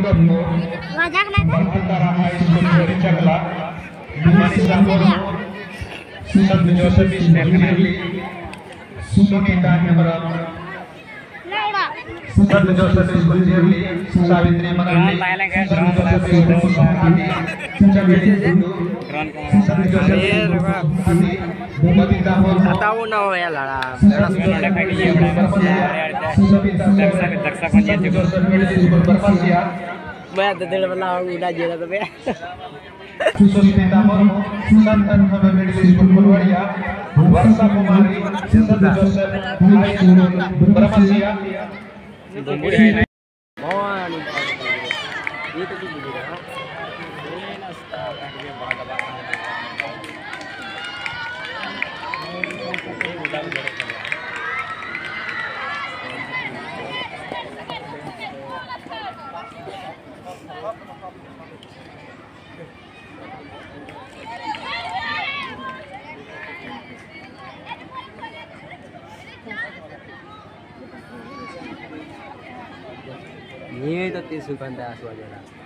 antara High School dari Cakla, Manisa Mono, Santo Joseph Ismaili, Sunita Hemram, Santo Joseph Ismaili, Savitri Manali, Santo Joseph Ismaili, Santo Joseph tahu na ya lah. Banyak betul pernah udah aja tapi. Khusus Tamor, Santan Hamid School Purwaria, Warsa Kumari, Santo Joseph High School Bermasia. Itu juga. Ini itu sukan dah suara.